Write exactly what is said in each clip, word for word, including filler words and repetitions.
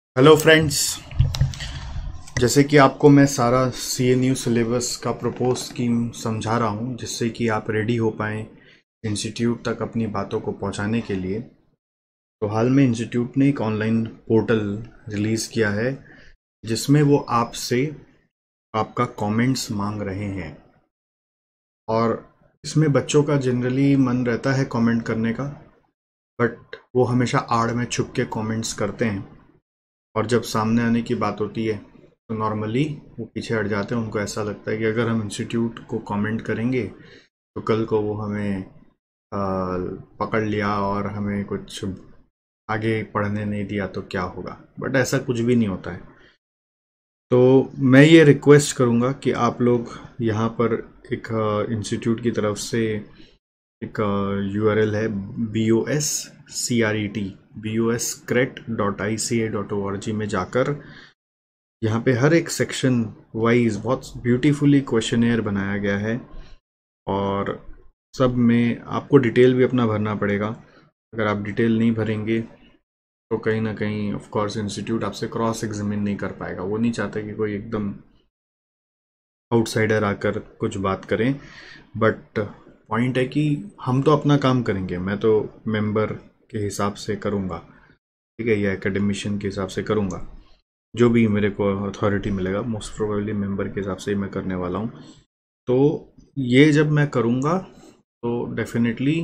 Hello friends, जैसे कि आपको मैं सारा सीए न्यू सिलेबस का प्रपोज स्कीम समझा रहा हूँ जिससे कि आप रेडी हो पाएँ इंस्टीट्यूट तक अपनी बातों को पहुँचाने के लिए। तो हाल में इंस्टीट्यूट ने एक ऑनलाइन पोर्टल रिलीज़ किया है जिसमें वो आपसे आपका कमेंट्स मांग रहे हैं। और इसमें बच्चों का जनरली मन रहता है कमेंट करने का, बट वो हमेशा आड़ में छुप के कमेंट्स करते हैं और जब सामने आने की बात होती है तो नॉर्मली वो पीछे हट जाते हैं। उनको ऐसा लगता है कि अगर हम इंस्टीट्यूट को कमेंट करेंगे तो कल को वो हमें आ, पकड़ लिया और हमें कुछ आगे पढ़ने नहीं दिया तो क्या होगा। बट ऐसा कुछ भी नहीं होता है। तो मैं ये रिक्वेस्ट करूँगा कि आप लोग यहाँ पर एक इंस्टीट्यूट की तरफ से एक यू आर एल है B O S C R E T B O S crate dot I C A dot O R G में जाकर यहाँ पे हर एक सेक्शन वाइज बहुत ब्यूटीफुली क्वेश्चनेयर बनाया गया है और सब में आपको डिटेल भी अपना भरना पड़ेगा। अगर आप डिटेल नहीं भरेंगे तो कहीं ना कहीं ऑफ कोर्स इंस्टीट्यूट आपसे क्रॉस एग्जामिन नहीं कर पाएगा। वो नहीं चाहता कि कोई एकदम आउटसाइडर आकर कुछ बात करें। बट पॉइंट है कि हम तो अपना काम करेंगे, मैं तो मेंबर के हिसाब से करूँगा, ठीक है, या एकेडमिशियन के हिसाब से करूँगा, जो भी मेरे को अथॉरिटी मिलेगा मोस्ट प्रोबेबली मेंबर के हिसाब से ही मैं करने वाला हूँ। तो ये जब मैं करूँगा तो डेफिनेटली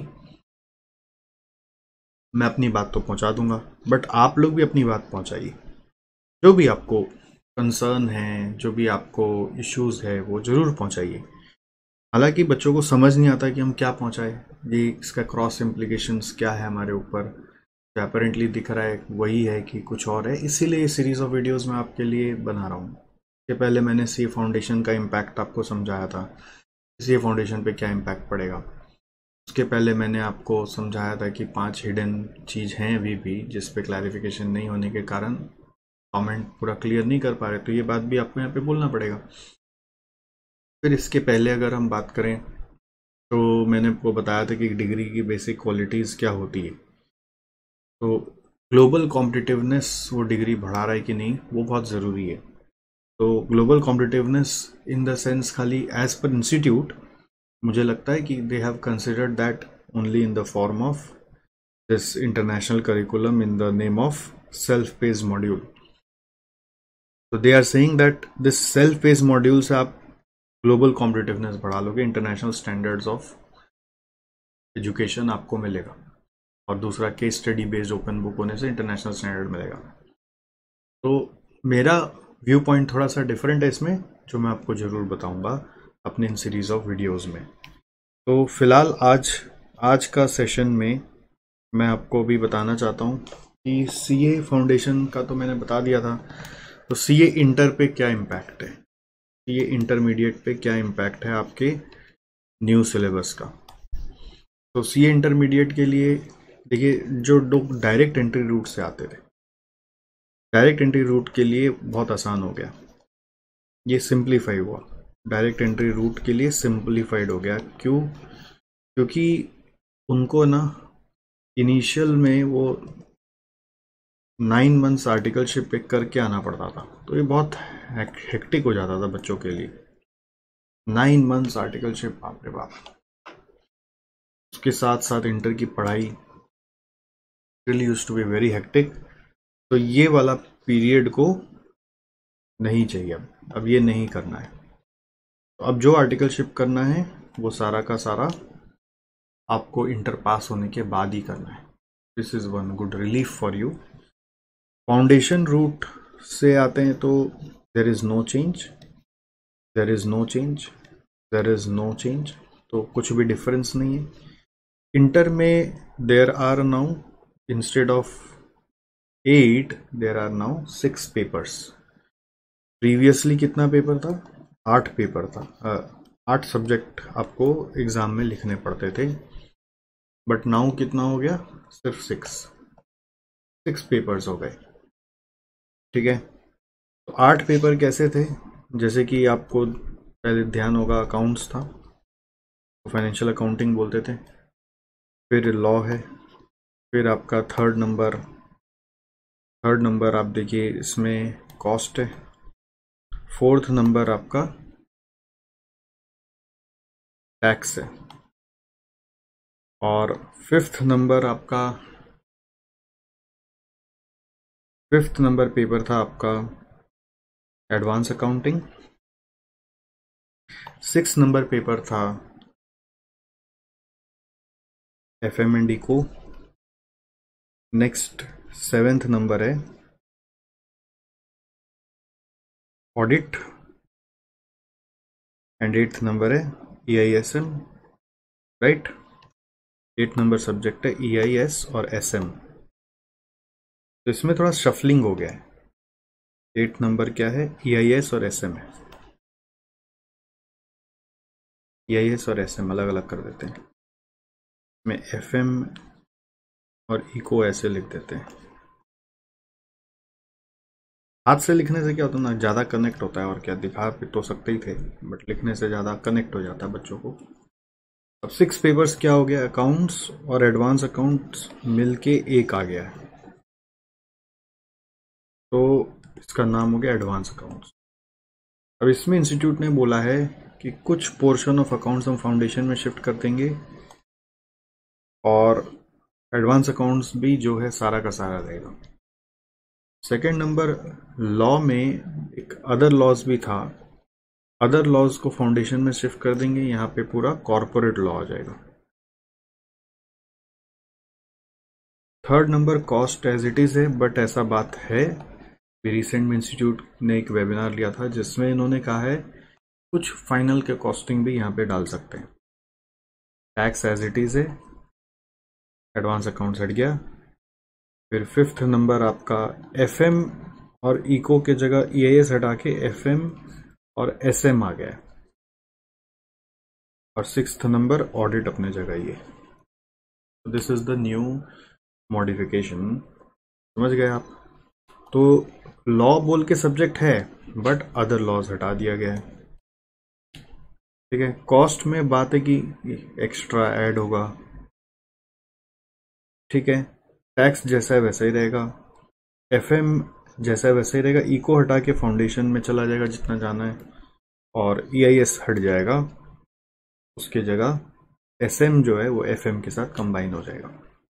मैं अपनी बात तो पहुँचा दूँगा, बट आप लोग भी अपनी बात पहुँचाइए। जो भी आपको कंसर्न है, जो भी आपको इश्यूज़ है, वो ज़रूर पहुँचाइए। हालांकि बच्चों को समझ नहीं आता कि हम क्या पहुँचाए, ये इसका क्रॉस इम्प्लीकेशंस क्या है हमारे ऊपर। जो अपेरेंटली दिख रहा है वही है कि कुछ और है, इसीलिए ये सीरीज़ ऑफ वीडियोस मैं आपके लिए बना रहा हूँ। इसके पहले मैंने सी फाउंडेशन का इम्पैक्ट आपको समझाया था, सी फाउंडेशन पे क्या इम्पैक्ट पड़ेगा। उसके पहले मैंने आपको समझाया था कि पांच हिडन चीज़ हैं अभी भी जिस पे क्लैरिफिकेशन नहीं होने के कारण कमेंट पूरा क्लियर नहीं कर पा रहे, तो ये बात भी आपको यहाँ पे बोलना पड़ेगा। फिर इसके पहले अगर हम बात करें तो मैंने आपको बताया था कि डिग्री की बेसिक क्वालिटीज़ क्या होती है। तो ग्लोबल कॉम्पिटिटिवनेस वो डिग्री बढ़ा रहा है कि नहीं, वो बहुत ज़रूरी है। तो global competitiveness in the sense खाली एज पर इंस्टीट्यूट मुझे लगता है कि they have considered that only in the form of this international curriculum in the name of self pace module. तो they are saying that this self pace module से आप global competitiveness बढ़ा लोगे, international standards of education आपको मिलेगा, और दूसरा case study based open book होने से इंटरनेशनल स्टैंडर्ड मिलेगा। तो मेरा व्यू पॉइंट थोड़ा सा डिफरेंट है इसमें, जो मैं आपको ज़रूर बताऊंगा अपने इन सीरीज़ ऑफ वीडियोस में। तो फिलहाल आज आज का सेशन में मैं आपको भी बताना चाहता हूँ कि सीए फाउंडेशन का तो मैंने बता दिया था। तो सीए इंटर पे क्या इम्पैक्ट है, सीए इंटरमीडिएट पे क्या इम्पैक्ट है आपके न्यू सिलेबस का। तो सीए इंटरमीडिएट के लिए देखिए, जो लोग डायरेक्ट एंट्री रूट से आते थे, डायरेक्ट एंट्री रूट के लिए बहुत आसान हो गया, ये सिंप्लीफाई हुआ। डायरेक्ट एंट्री रूट के लिए सिंप्लीफाइड हो गया। क्यों? क्योंकि उनको ना इनिशियल में वो नाइन मंथ्स आर्टिकलशिप पिक करके आना पड़ता था, तो ये बहुत हेक्टिक हो जाता था बच्चों के लिए। नाइन मंथ्स आर्टिकलशिप, बाप रे बाप। उसके साथ साथ इंटर की पढ़ाई really used to be very hectic। तो ये वाला पीरियड को नहीं चाहिए, अब अब ये नहीं करना है। तो अब जो आर्टिकलशिप करना है वो सारा का सारा आपको इंटर पास होने के बाद ही करना है। This is one good relief for you. Foundation route से आते हैं तो there is no change, there is no change, there is no change, तो कुछ भी डिफरेंस नहीं है। इंटर में there are now instead of eight there are now six papers. Previously कितना पेपर था? आठ पेपर था, आठ सब्जेक्ट आपको एग्जाम में लिखने पड़ते थे, बट नाउ कितना हो गया? सिर्फ सिक्स सिक्स पेपर्स हो गए, ठीक है। तो आठ पेपर कैसे थे? जैसे कि आपको पहले ध्यान होगा, अकाउंट्स था, तो फाइनेंशियल अकाउंटिंग बोलते थे, फिर लॉ है, फिर आपका थर्ड नंबर थर्ड नंबर आप देखिए इसमें कॉस्ट है। फोर्थ नंबर आपका टैक्स है। और फिफ्थ नंबर आपका फिफ्थ नंबर पेपर था आपका advance accounting. Six number paper था F M and eco. Next seventh number है ऑडिट एंड एट्थ नंबर है E I S M, right. Eight number subject है ई आई एस और S M. तो इसमें थोड़ा शफलिंग हो गया है। एट नंबर क्या है, ई आई एस और एस एम है। ई आई एस और एस एम अलग अलग कर देते हैं। में एफ एम और इको ऐसे लिख देते हैं। हाथ से लिखने से क्या होता है ना, ज़्यादा कनेक्ट होता है। और क्या, दिखा भी तो सकते ही थे बट लिखने से ज़्यादा कनेक्ट हो जाता है बच्चों को। अब सिक्स पेपर्स क्या हो गया, अकाउंट्स और एडवांस अकाउंट्स मिलके एक आ गया है, तो इसका नाम हो गया एडवांस अकाउंट्स। अब इसमें इंस्टीट्यूट ने बोला है कि कुछ पोर्शन ऑफ अकाउंट्स हम फाउंडेशन में शिफ्ट कर देंगे और एडवांस अकाउंट्स भी जो है सारा का सारा रहेगा। सेकेंड नंबर, लॉ में एक अदर लॉज भी था, अदर लॉज को फाउंडेशन में शिफ्ट कर देंगे। यहाँ पे पूरा कॉर्पोरेट लॉ आ जाएगा। Third number cost as it is है, बट ऐसा बात है रिसेंट में इंस्टीट्यूट ने एक वेबिनार लिया था जिसमें इन्होंने कहा है कुछ फाइनल के कॉस्टिंग भी यहाँ पे डाल सकते हैं। टैक्स एज इट इज है, एडवांस अकाउंट्स हट गया। फिर फिफ्थ नंबर आपका एफ एम और इको के जगह ई आई एस हटा के एफ एम और एस एम आ गया। और सिक्स्थ नंबर ऑडिट अपने जगह। ये this is the new modification. समझ गए आप? तो लॉ बोल के सब्जेक्ट है बट अदर लॉज हटा दिया गया है। ठीक है। कॉस्ट में बात है कि एक्स्ट्रा ऐड होगा। ठीक है। टैक्स जैसा है वैसा ही रहेगा, एफ एम जैसा है वैसा ही रहेगा, इको हटा के फाउंडेशन में चला जाएगा जितना जाना है, और ई आई एस हट जाएगा, उसके जगह एस एम जो है वो एफ एम के साथ कंबाइन हो जाएगा।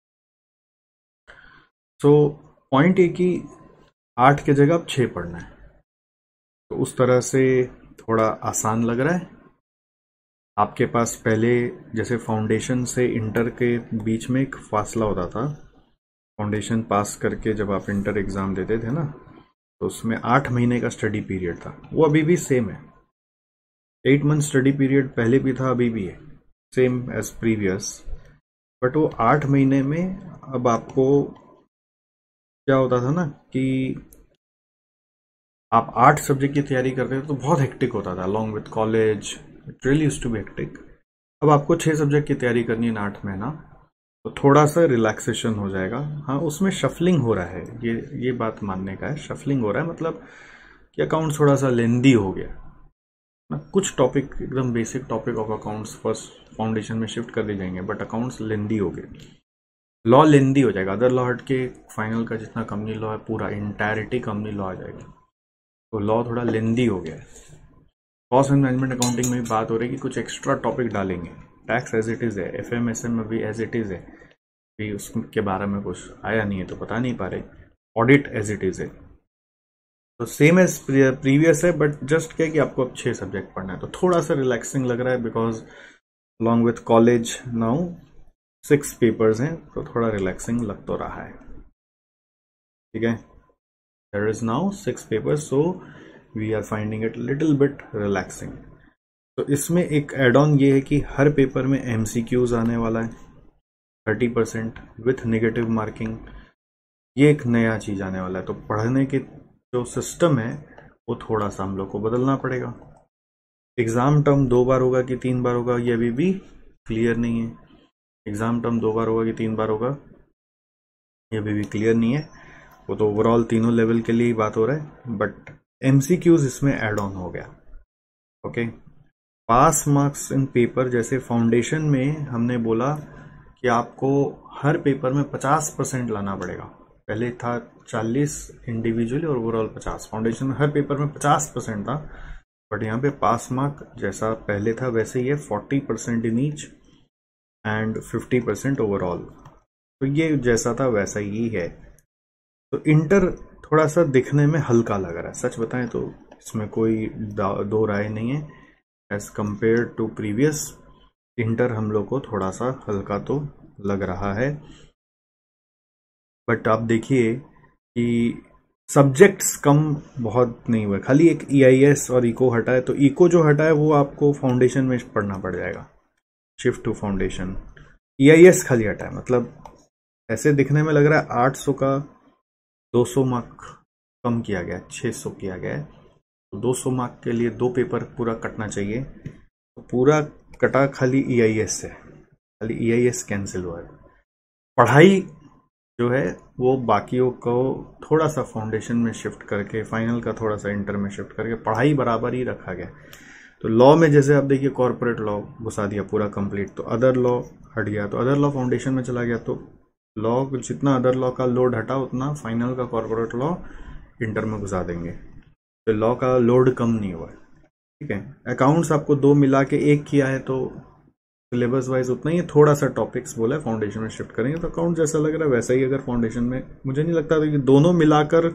सो पॉइंट ये कि आठ के जगह अब छः पढ़ना है, तो उस तरह से थोड़ा आसान लग रहा है। आपके पास पहले जैसे फाउंडेशन से इंटर के बीच में एक फासला होता था, फाउंडेशन पास करके जब आप इंटर एग्ज़ाम देते थे ना, तो उसमें आठ महीने का स्टडी पीरियड था। वो अभी भी सेम है, एट मंथ स्टडी पीरियड पहले भी था, अभी भी है, सेम एज प्रीवियस। बट वो आठ महीने में अब आपको क्या होता था ना कि आप आठ सब्जेक्ट की तैयारी करते थे तो बहुत हेक्टिक होता था, along with college, it really used to be hectic. अब आपको छः सब्जेक्ट की तैयारी करनी है आठ महीना, तो थोड़ा सा रिलैक्सेशन हो जाएगा। हाँ, उसमें शफलिंग हो रहा है, ये ये बात मानने का है, शफलिंग हो रहा है, मतलब कि अकाउंट्स थोड़ा सा लेंदी हो गया ना। कुछ टॉपिक एकदम basic topic of accounts first foundation में शिफ्ट कर दिए जाएंगे, बट अकाउंट्स लेंदी हो गए। लॉ लेंदी हो जाएगा, अदर लॉ हट के फाइनल का जितना कंपनी लॉ है पूरा इंटायरिटी कंपनी लॉ आ जाएगा, तो लॉ थोड़ा लेंदी हो गया है। कॉस्ट एंड मैनेजमेंट अकाउंटिंग में भी बात हो रही है कि कुछ एक्स्ट्रा टॉपिक डालेंगे। टैक्स एज इट इज़ है, एफ एम एस एम में भी एज इट इज़ है, भी उसके बारे में कुछ आया नहीं है तो बता नहीं पा रहे। ऑडिट एज इट इज़ है, तो सेम एज प्रीवियस है, बट जस्ट क्या कि आपको अब छः सब्जेक्ट पढ़ना है, तो थोड़ा सा रिलैक्सिंग लग रहा है, because along with college now six papers हैं, तो थोड़ा रिलैक्सिंग लग तो रहा है। ठीक है, there is now six papers, so we are finding it little bit relaxing. तो इसमें एक एड ऑन ये है कि हर पेपर में एमसीक्यूज आने वाला है thirty percent with negative marking. ये एक नया चीज आने वाला है, तो पढ़ने के जो सिस्टम है वो थोड़ा सा हम लोग को बदलना पड़ेगा। एग्जाम टर्म दो बार होगा कि तीन बार होगा ये अभी भी क्लियर नहीं है। एग्जाम टर्म दो बार होगा कि तीन बार होगा ये अभी भी क्लियर नहीं है, वो तो ओवरऑल तीनों लेवल के लिए ही बात हो रहा है, बट एमसीक्यूज इसमें ऐड ऑन हो गया। Okay, pass marks in paper, जैसे फाउंडेशन में हमने बोला कि आपको हर पेपर में पचास परसेंट लाना पड़ेगा, पहले था चालीस इंडिविजुअली और ओवरऑल पचास। फाउंडेशन में हर पेपर में पचास परसेंट था, बट यहाँ पे पास मार्क जैसा पहले था वैसे ही है, forty percent in each and fifty percent overall. तो ये जैसा था वैसा ही है। तो इंटर थोड़ा सा दिखने में हल्का लग रहा है, सच बताएं तो इसमें कोई दो राय नहीं है। As compare to previous, inter हम लोग को थोड़ा सा हल्का तो लग रहा है। बट आप देखिए कि सब्जेक्ट्स कम बहुत नहीं हुए, खाली एक ई आई एस और इको हटा है। तो इको जो हटा है वो आपको फाउंडेशन में पढ़ना पड़ जाएगा, shift to foundation. E I S खाली हटा है, मतलब ऐसे दिखने में लग रहा है आठ सौ का दो सौ मार्क कम किया गया, छह सौ किया गया है। तो दो सौ मार्क के लिए दो पेपर पूरा कटना चाहिए, तो पूरा कटा खाली ई आई एस से, खाली ई आई एस कैंसिल हुआ है। पढ़ाई जो है वो बाकियों को थोड़ा सा फाउंडेशन में शिफ्ट करके, फाइनल का थोड़ा सा इंटर में शिफ्ट करके पढ़ाई बराबर ही रखा गया। तो लॉ में जैसे आप देखिए कॉर्पोरेट लॉ घुसा दिया पूरा कंप्लीट, तो अदर लॉ हट गया, तो अदर लॉ फाउंडेशन में चला गया। तो लॉ जितना अदर लॉ का लोड हटा उतना फाइनल का कॉर्पोरेट लॉ इंटर में घुसा देंगे, तो लॉ का लोड कम नहीं हुआ है। ठीक है, अकाउंट्स आपको दो मिला के एक किया है, तो सिलेबस वाइज उतना ही, थोड़ा सा टॉपिक्स बोला है फाउंडेशन में शिफ्ट करेंगे। तो अकाउंट जैसा लग रहा है वैसा ही अगर फाउंडेशन में, मुझे नहीं लगता था कि दोनों मिलाकर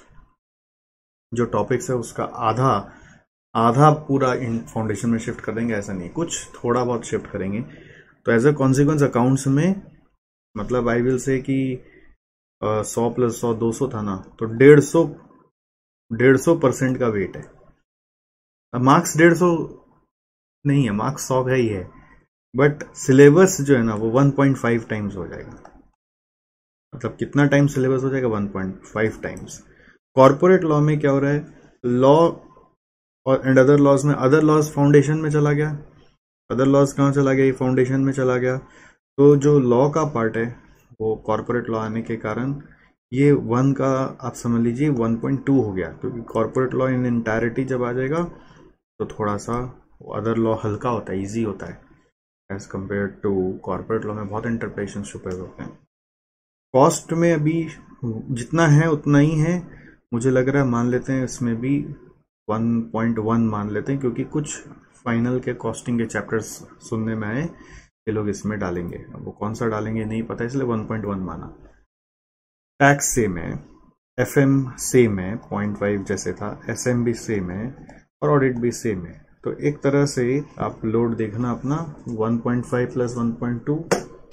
जो टॉपिक्स है उसका आधा आधा पूरा इन फाउंडेशन में शिफ्ट कर देंगे, ऐसा नहीं, कुछ थोड़ा बहुत शिफ्ट करेंगे। तो एज अ कॉन्सिक्वेंस अकाउंट्स में मतलब आई विल से कि सौ प्लस सौ दो सौ था ना, तो डेढ़ सौ डेढ़ सौ परसेंट का वेट है। मार्क्स डेढ़ सौ नहीं है, मार्क्स सौ का ही है, बट सिलेबस जो है ना वो वन पॉइंट फाइव टाइम्स हो जाएगा। मतलब कितना टाइम सिलेबस हो जाएगा? One point five times. Corporate law में क्या हो रहा है, लॉ और एंड अदर लॉज में, अदर लॉज फाउंडेशन में चला गया, अदर लॉज कहाँ चला गया? ये फाउंडेशन में चला गया। तो जो लॉ का पार्ट है वो कॉर्पोरेट लॉ आने के कारण ये वन का आप समझ लीजिए वन पॉइंट टू हो गया, क्योंकि कॉर्पोरेट लॉ इन इंटायरिटी जब आ जाएगा तो थोड़ा सा अदर लॉ हल्का होता है, ईजी होता है as compare to corporate law में बहुत इंटरप्रिटेशन छुपे होते हैं। कॉस्ट में अभी जितना है उतना ही है, मुझे लग रहा है मान लेते हैं इसमें भी वन पॉइंट वन मान लेते हैं, क्योंकि कुछ फाइनल के कॉस्टिंग के चैप्टर्स सुनने में आए ये लोग इसमें डालेंगे, अब वो कौन सा डालेंगे नहीं पता, इसलिए वन पॉइंट वन माना। टैक्स सेम है, एफ एम सेम है, पॉइंट फाइव जैसे था, एस एम भी सेम है और ऑडिट भी सेम है। तो एक तरह से आप लोड देखना अपना one point five plus one point two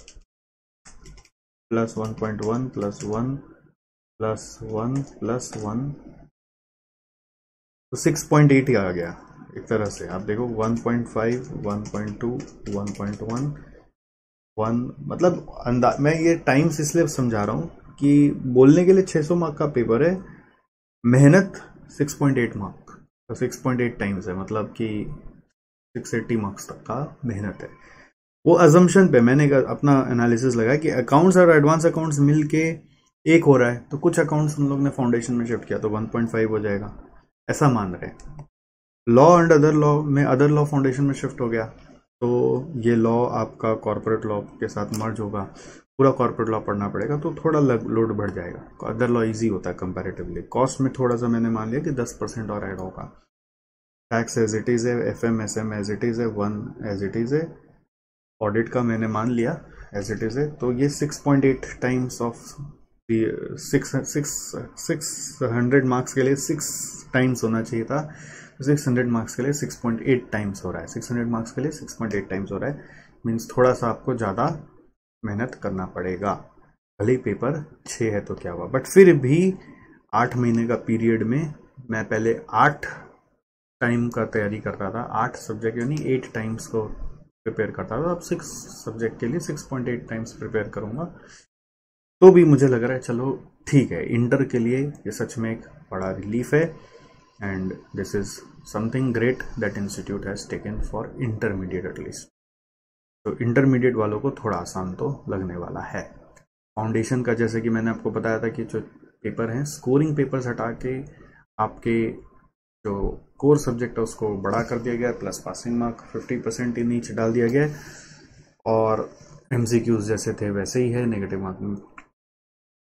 plus one point one plus one plus one plus one, तो सिक्स पॉइंट एट ही आ गया। एक तरह से आप देखो one point five, one point two, one point one, one, मतलब अंदाज, मैं ये टाइम्स इसलिए समझा रहा हूँ कि बोलने के लिए छह सौ मार्क का पेपर है, मेहनत सिक्स पॉइंट एट मार्क, तो सिक्स पॉइंट एट टाइम्स है, मतलब कि सिक्स एटी मार्क्स तक का मेहनत है। वो अजम्पशन पे मैंने अपना एनालिसिस लगाया कि अकाउंट्स और एडवांस अकाउंट्स मिलके एक हो रहा है, तो कुछ अकाउंट्स हम लोग ने फाउंडेशन में शिफ्ट किया तो वन पॉइंट फाइव हो जाएगा, ऐसा मान रहे हैं। लॉ एंड अदर लॉ में अदर लॉ फाउंडेशन में शिफ्ट हो गया, तो ये लॉ आपका कॉर्पोरेट लॉ के साथ मर्ज होगा, पूरा कॉर्पोरेट लॉ पढ़ना पड़ेगा, तो थोड़ा लोड बढ़ जाएगा। अदर लॉ इजी होता है कंपैरेटिवली। कॉस्ट में थोड़ा सा मैंने मान लिया कि दस परसेंट और ऐड होगा। टैक्स एज इट इज है, F M S M as it is है, वन एज इट इज है, ऑडिट का मैंने मान लिया एज इट इज है, तो ये six point eight times of six six six hundred marks के लिए सिक्स टाइम्स होना चाहिए था, सिक्स हंड्रेड मार्क्स के लिए सिक्स पॉइंट एट टाइम्स हो रहा है, सिक्स हंड्रेड मार्क्स के लिए सिक्स पॉइंट एट टाइम्स हो रहा है। मीन्स थोड़ा सा आपको ज़्यादा मेहनत करना पड़ेगा, भले ही पेपर छः है तो क्या हुआ, बट फिर भी आठ महीने का पीरियड में मैं पहले आठ टाइम का तैयारी करता था, आठ सब्जेक्ट यानी एट टाइम्स को प्रिपेयर करता था, अब सिक्स सब्जेक्ट के लिए six point eight times prepare करूँगा, तो भी मुझे लग रहा है चलो ठीक है। इंटर के लिए ये सच में एक बड़ा रिलीफ है, and this is something great that institute has taken for intermediate at least. तो इंटरमीडिएट वालों को थोड़ा आसान तो लगने वाला है। फाउंडेशन का जैसे कि मैंने आपको बताया था कि जो पेपर हैं स्कोरिंग पेपर्स हटा के आपके जो कोर सब्जेक्ट है उसको बड़ा कर दिया गया, plus passing mark fifty percent ही नीचे डाल दिया गया, और एमसीक्यूज जैसे थे वैसे ही है, नेगेटिव मार्किंग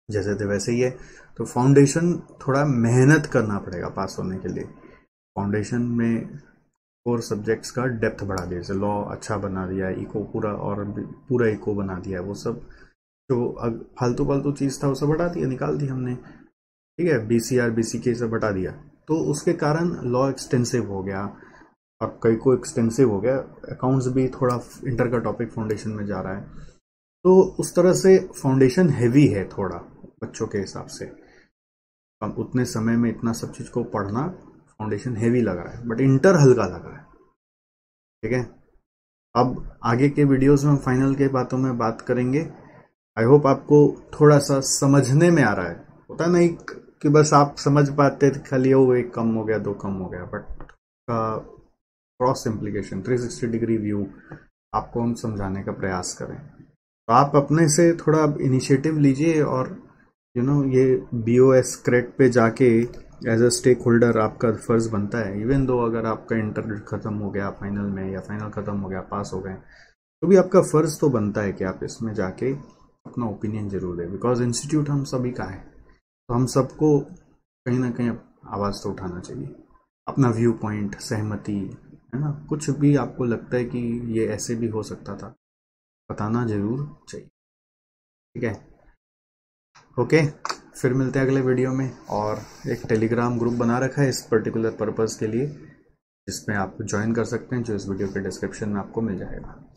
जैसे थे वैसे ही है। तो फाउंडेशन थोड़ा मेहनत करना पड़ेगा पास होने के लिए। फाउंडेशन में कोर सब्जेक्ट्स का डेप्थ बढ़ा दिया, जैसे लॉ अच्छा बना दिया, इको पूरा और पूरा इको बना दिया, वो सब जो फालतू फालतू चीज़ था वो सब हटा दिया, निकाल दी हमने, ठीक है। B C R B C के सब हटा दिया, तो उसके कारण लॉ एक्सटेंसिव हो गया और कई को एक्सटेंसिव हो गया। अकाउंट्स भी थोड़ा इंटर का टॉपिक फाउंडेशन में जा रहा है, तो उस तरह से फाउंडेशन हैवी है थोड़ा बच्चों के हिसाब से। अब उतने समय में इतना सब चीज़ को पढ़ना फाउंडेशन हैवी लग रहा है, बट इंटर हल्का लग रहा है, ठीक है। अब आगे के वीडियोस में फाइनल के बातों में बात करेंगे। आई होप आपको थोड़ा सा समझने में आ रहा है। होता नहीं कि बस आप समझ पाते थे खाली वो एक कम हो गया दो कम हो गया, बट का cross implication three sixty degree view आपको हम समझाने का प्रयास करें। तो आप अपने से थोड़ा इनिशिएटिव लीजिए और यू नो ये बी ओ एस क्रेट पे जाके एज अ स्टेक होल्डर आपका फर्ज बनता है। इवन दो अगर आपका इंटर खत्म हो गया फाइनल में, या फाइनल खत्म हो गया पास हो गए, तो भी आपका फर्ज तो बनता है कि आप इसमें जाके अपना ओपिनियन जरूर दें, बिकॉज इंस्टीट्यूट हम सभी का है। तो हम सबको कहीं ना कहीं आवाज़ तो उठाना चाहिए, अपना व्यू पॉइंट, सहमति, है ना, कुछ भी आपको लगता है कि ये ऐसे भी हो सकता था, बताना जरूर चाहिए, ठीक है। ओके, फिर मिलते हैं अगले वीडियो में। और एक टेलीग्राम ग्रुप बना रखा है इस पर्टिकुलर पर्पज़ के लिए, जिसमें आप ज्वाइन कर सकते हैं, जो इस वीडियो के डिस्क्रिप्शन में आपको मिल जाएगा।